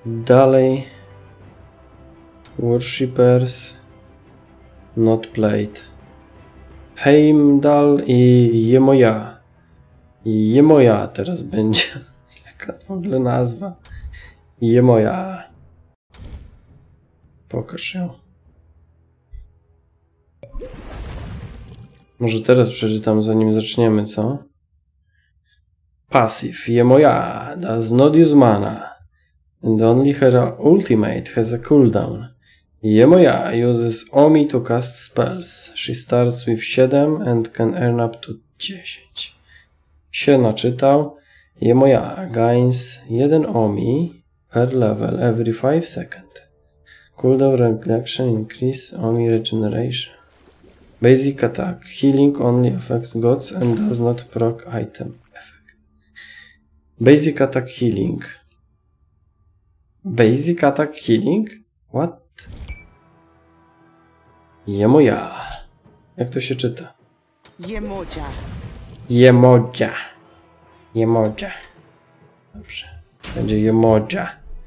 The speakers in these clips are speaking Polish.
Dalej. Worshippers. Not played. Heimdall i Jemoja. Jemoja teraz będzie. Jaka to w ogóle nazwa? Jemoja. Pokaż ją. Może teraz przeczytam, zanim zaczniemy, co? Passive. Jemoja does not use mana. And only her ultimate has a cooldown. Jemoja uses Omi to cast spells. She starts with 7 and can earn up to 10. Się naczytał. Jemoja gains 1 Omi per level every 5 seconds. Cooldown reduction increase Omi regeneration. Basic attack. Healing only affects gods and does not proc item effect. Basic attack healing. Basic attack healing? What? Jemoja. Jak to się czyta? Jemoja. Jemoja. Jemoja. Dobrze. Będzie Jemoja.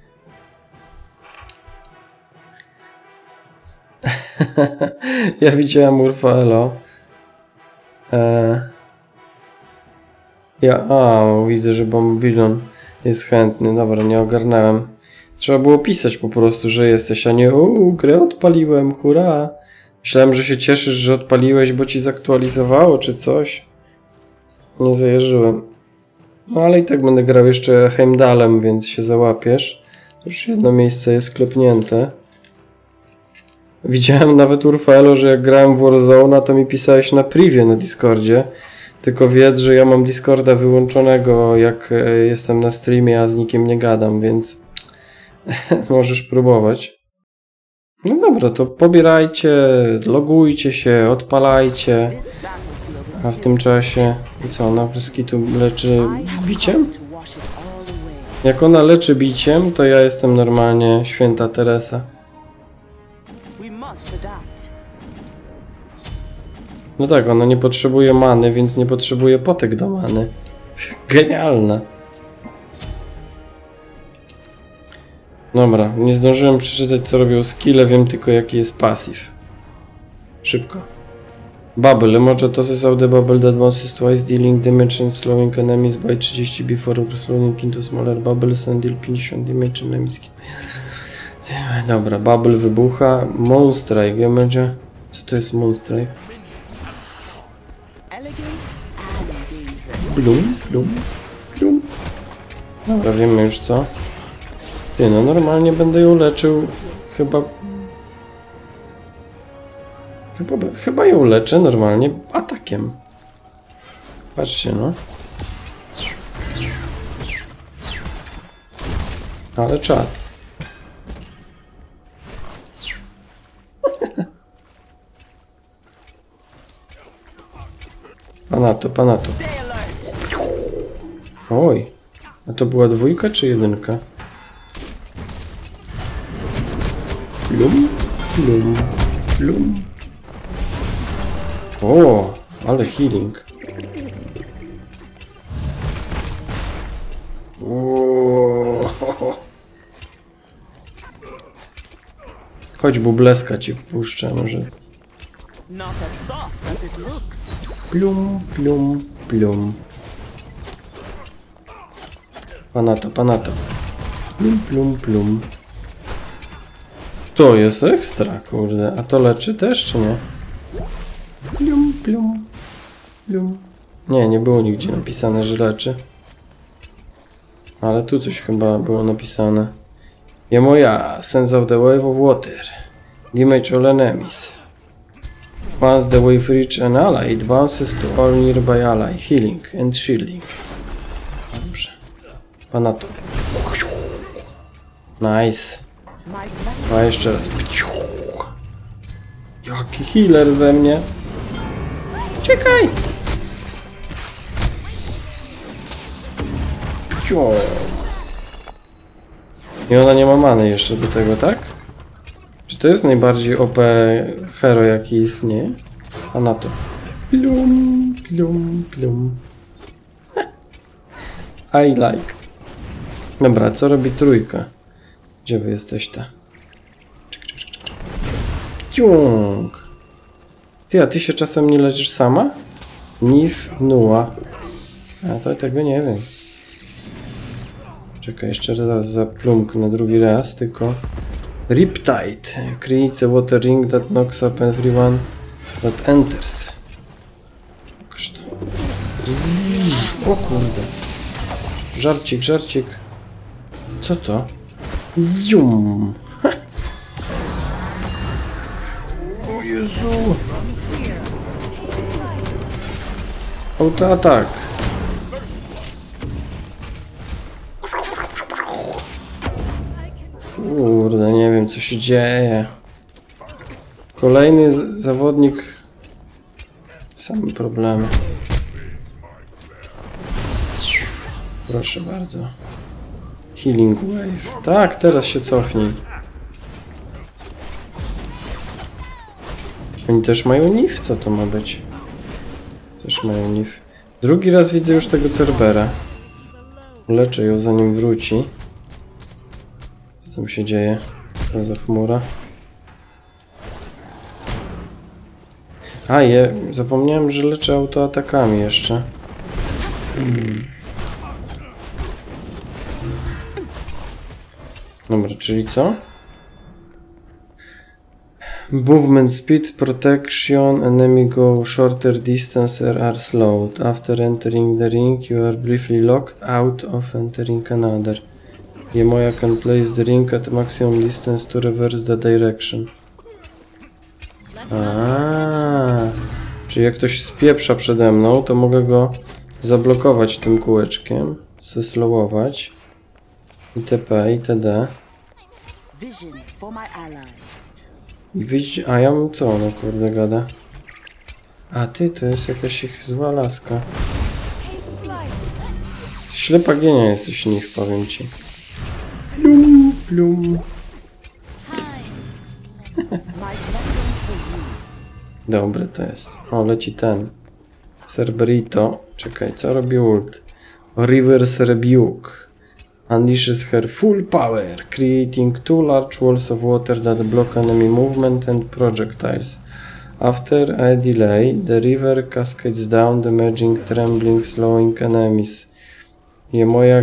Ja widziałem Urfaelo. Widzę, że Bombilon jest chętny. Dobra, nie ogarnąłem. Trzeba było pisać po prostu, że jesteś, a nie grę odpaliłem, hurra. Myślałem, że się cieszysz, że odpaliłeś, bo ci zaktualizowało, czy coś. Nie zajarzyłem. No ale i tak będę grał jeszcze Heimdallem, więc się załapiesz. Już jedno miejsce jest klepnięte. Widziałem nawet Urfaelo, że jak grałem w Warzone, to mi pisałeś na privie na Discordzie. Tylko wiedz, że ja mam Discorda wyłączonego, jak jestem na streamie, a z nikim nie gadam, więc możesz próbować. No dobra, to pobierajcie, logujcie się, odpalajcie. A w tym czasie... I co, ona tu leczy biciem? Jak ona leczy biciem, to ja jestem normalnie święta Teresa. No tak, ona nie potrzebuje many, więc nie potrzebuje potek do many. Genialne. Dobra, nie zdążyłem przeczytać, co robią skille, wiem tylko, jaki jest passive. Szybko. Bubble. Emoji tosses out the bubble that bounces twice, dealing damage and slowing enemies by 30 before slowing into smaller bubbles and deal 50 damage enemies. Dobra, bubble wybucha. Moonstrike. Emoji. Co to jest Moonstrike? Blum, blum, blum. Dobra, wiemy już co. Ty, no normalnie będę ją leczył. Chyba ją leczę normalnie atakiem. Patrzcie, no. Ale czad. Panato. Oj. A to była 2 czy 1? Plum, plum, plum. O, ale healing. Chodź, bubleska ci wpuszczę, może. Plum, plum, plum. Panato. Plum, plum, plum. To jest ekstra, kurde. A to leczy też, czy nie? Plum, plum, plum. Nie było nigdzie napisane, że leczy. Ale tu coś chyba było napisane. Jemoja sends out the wave of water. Damage all enemies. Once the wave reaches an ally, it bounces to all nearby ally, healing and shielding. Dobrze. Panato. Nice. A jeszcze raz. Jaki healer ze mnie. Czekaj! I ona nie ma many jeszcze do tego, tak? Czy to jest najbardziej OP hero, jaki istnieje? A na to. Plum, plum, plum. I like. Dobra, co robi 3? Gdzie wy jesteś ta? Ciąg. Ty, a ty się czasem nie leczysz sama? Nif, Nua. A to tego nie wiem. Czekaj, jeszcze raz zaplumknę drugi raz, tylko... Riptide. Creates a water ring that knocks up everyone that enters. Pokaż to. O kurde. Żarcik, żarcik. Co to? Zium. O Jezu. Autoatak. Kurde, nie wiem co się dzieje. Kolejny zawodnik. Same problemy. Proszę bardzo. Healing Wave. Tak, teraz się cofnij. Oni też mają Nif? Co to ma być? Też mają Nif. Drugi raz widzę już tego Cerbera. Leczę ją zanim wróci. Co tam się dzieje? Co za chmura? A, zapomniałem, że leczę autoatakami jeszcze. Dobra, czyli co? Movement speed, protection, enemy go shorter distance are slowed. After entering the ring, you are briefly locked out of entering another. Yemoja can place the ring at maximum distance to reverse the direction. Czyli jak ktoś spieprza przede mną, to mogę go zablokować tym kółeczkiem, zeslowować, itp. itd. I widzi, a ja mam co ona kurde gada? A ty, to jest jakaś ich zła laska. Ślepa genia jesteś, Nif, powiem ci. Plum, plum. Dobry to jest. O, leci ten. Cerberito. Czekaj, co robi ult? Reverse Rebuke. Unleashes her full power, creating two large walls of water that block enemy movement and projectiles. After a delay, the river cascades down, damaging, trembling, slowing enemies. Yemoja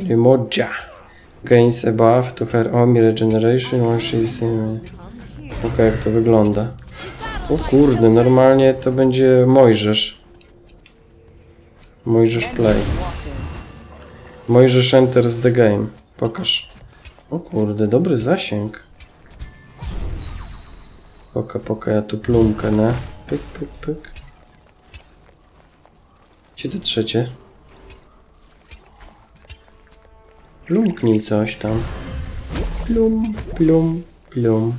gains a buff to her Omi regeneration when she is in... Okej, jak to wygląda. O kurde, normalnie to będzie Mojżesz. Mojżesz play. Mojżesz enters the game. Pokaż. O kurde, dobry zasięg. Poka, ja tu plumkę, ne? Pyk, pyk, pyk. Gdzie te trzecie? Plumknij coś tam. Plum, plum, plum.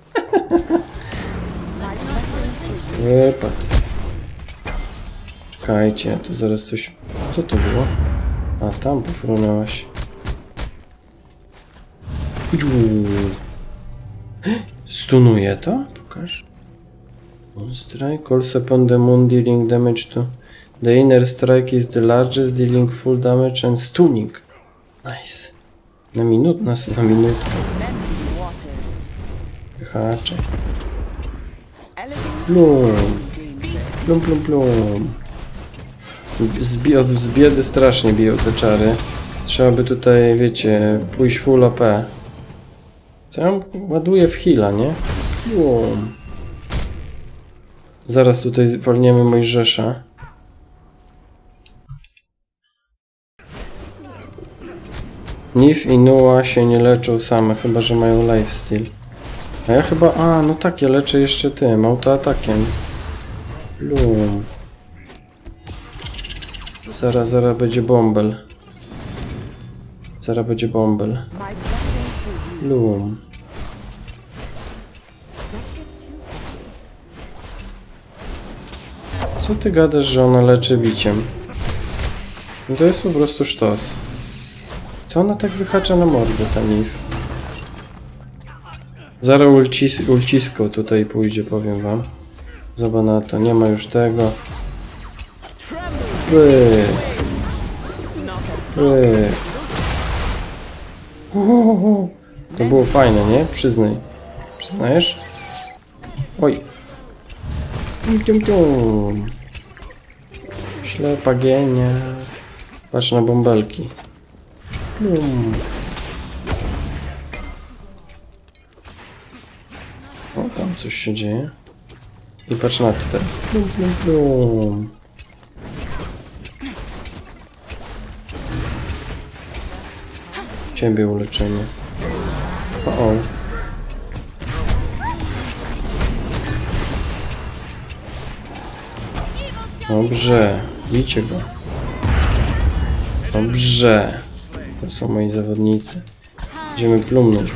Wypad. Czekajcie, tu zaraz coś... Co to było? A, tam pofrunęłaś. Stunuje to? Pokaż. Strike also upon the moon dealing damage to... The inner strike is the largest, dealing full damage and stunning. Nice. Na minutę. Hacze. Plum. Plum, plum, plum. Z biedy strasznie biją te czary. Trzeba by tutaj, wiecie, pójść full AP. Co ja ładuję w heala, nie? Plum. Zaraz tutaj walniemy Mojżesza. Nif i Nua się nie leczą same, chyba że mają lifesteal. A ja chyba... A, no tak, ja leczę jeszcze tym, autoatakiem. Plum. Zaraz będzie bąbel. Zaraz będzie bąbel. Plum. Co ty gadasz, że ona leczy biciem? No to jest po prostu sztos. Co ona tak wyhacza na mordę, ta Nif? Zaraz ulcisko tutaj pójdzie, powiem wam. Zobacz na to, nie ma już tego. To było fajne, nie? Przyznaj. Przyznajesz? Oj. Ślepa genia. Patrz na bąbelki. O, tam coś się dzieje. I patrz na to teraz. Ciebie uleczenie. O. Dobrze. Bijcie go. Dobrze. To są moi zawodnicy. Będziemy plumnąć.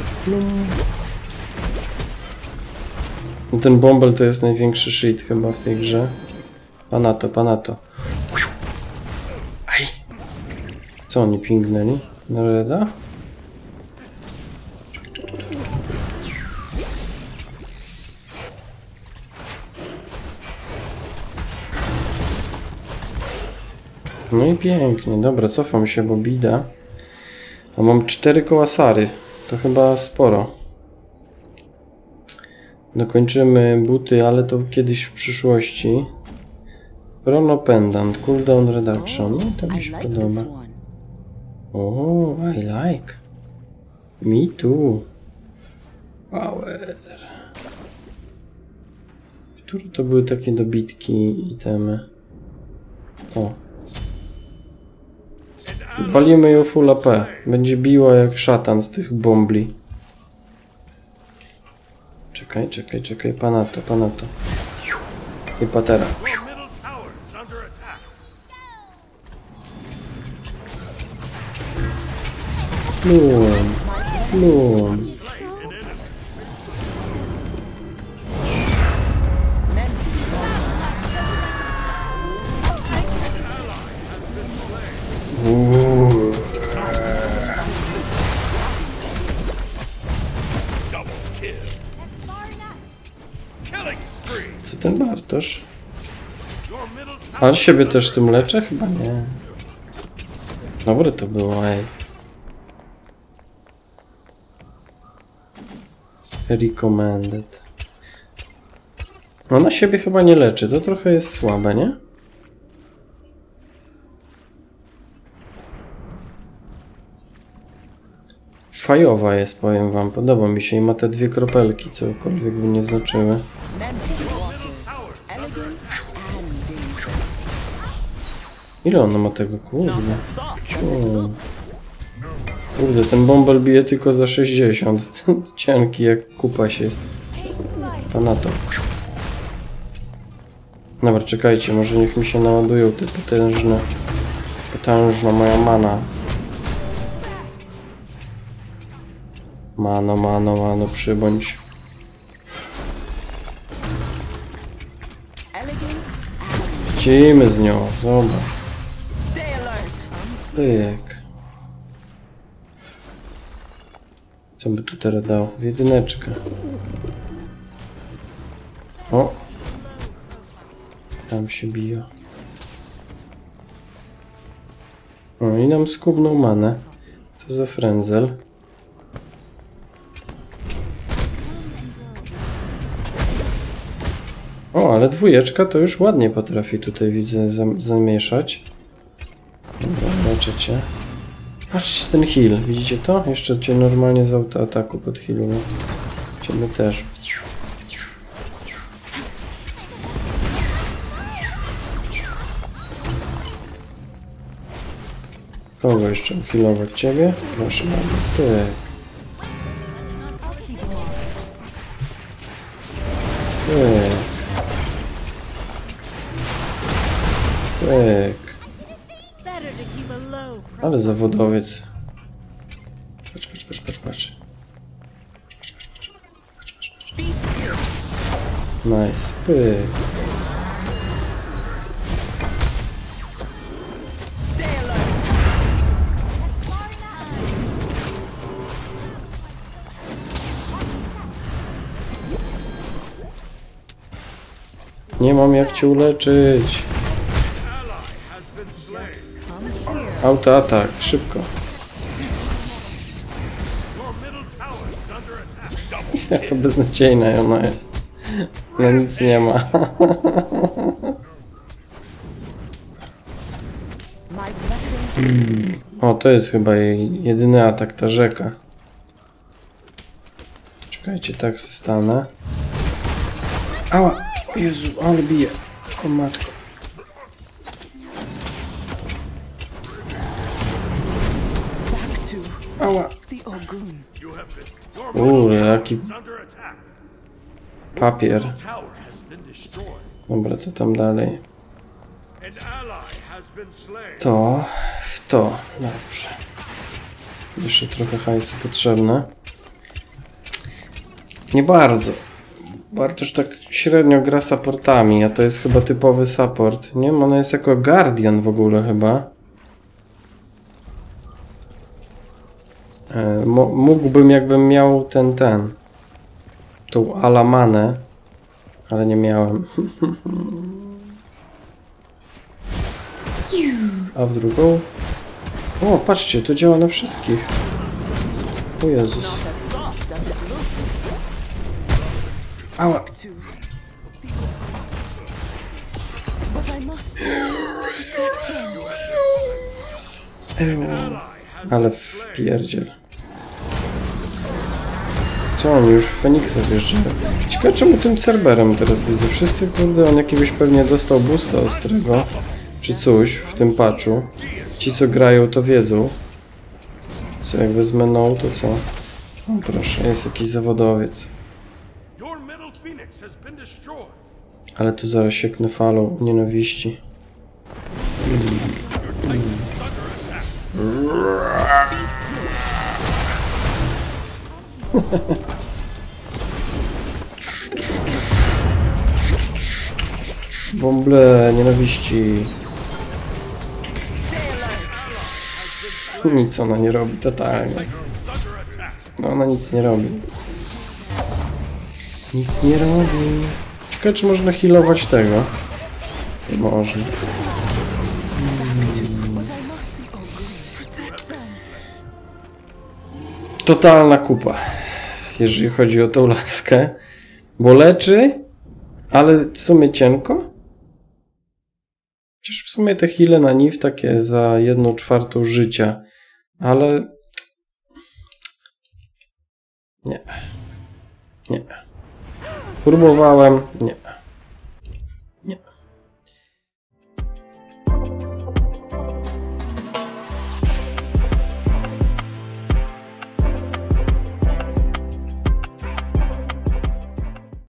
Ten bąbel to jest największy shit chyba w tej grze. Panato, panato. Aj. Co oni pingnęli? Na reda? No i pięknie. Dobra, cofam się, bo bida. A mam 4 koła Sary. To chyba sporo. Dokończymy buty, ale to kiedyś w przyszłości. Chrono Pendant, cooldown reduction. No to mi się podoba. O, I like. Me too. Power. Które to były takie dobitki itemy? O. Walimy ją full AP. Będzie biła jak szatan z tych bombli. Czekaj, czekaj, czekaj. Panato, panato. I patera. Plum. Plum. Co ten Bartosz? Ale siebie też tym leczę? Chyba nie. Dobre to było, ej. Recommended. No na siebie chyba nie leczy, to trochę jest słabe, nie? Fajowa jest, powiem wam, podoba mi się i ma te 2 kropelki, cokolwiek by nie znaczyły. Ile ono ma tego? Kurde. Kurde, ten bąbel bije tylko za 60. Cienki jak kupaś jest. Panato. Dobra, czekajcie, może niech mi się naładują te potężne. Potężna moja mana. Mano, mano, mano, przybądź. Lecimy z nią, dobra. Pyk. Co by tu teraz dał? W jedyneczkę. O! Tam się biją. O, i nam skubnął manę. Co za frędzel. O, ale 2 to już ładnie potrafi tutaj, widzę, zamieszać. Dobra, leczę cię. Patrzcie ten heal, widzicie to? Jeszcze cię normalnie z autoataku podhealuję. Ciebie też. Kogo jeszcze healować? Ciebie? Proszę bardzo. Pyk. Pyk. Pyk. Ale zawodowiec. Patrz, patrz, patrz, patrz, patrz. Patrz, patrz, patrz. Patrz, patrz, patrz. Nice. Pyk. Nie mam jak cię uleczyć. Autoatak, szybko. Jaka beznadziejna ona jest. No nic nie ma. O, to jest chyba jej jedyny atak, ta rzeka. Czekajcie, tak się stanę. Ała! O Jezu, ale bije. O matko. Ała! Jaki papier. Dobra, co tam dalej? To, w to. Dobrze. Jeszcze trochę hajsu potrzebne. Nie bardzo. Bartosz tak średnio gra supportami, a to jest chyba typowy support. Nie wiem, ona jest jako guardian w ogóle chyba. Mógłbym, jakbym miał tą Alamanę, ale nie miałem. A w drugą? O, patrzcie, to działa na wszystkich. O Jezus. Ała. Ale wpierdziel. Co oni już w Feniksa wjeżdżają? Ciekawe czemu tym Cerberem teraz widzę. Wszyscy, kurde, on jakiegoś pewnie dostał boosta ostrego. Czy coś w tym patchu. Ci co grają to wiedzą. Co jak wezmę no to co? O proszę, jest jakiś zawodowiec. Ale tu zaraz sieknę falą nienawiści. Bąble nienawiści. Nic ona nie robi, totalnie. No ona nic nie robi. Nic nie robi. Ciekawe, czy można healować tego? Można. Totalna kupa, jeżeli chodzi o tą laskę. Bo leczy, ale w sumie cienko. Przecież w sumie te heale na Niv takie za 1/4 życia. Ale... Nie. Nie. Próbowałem. Nie. Nie.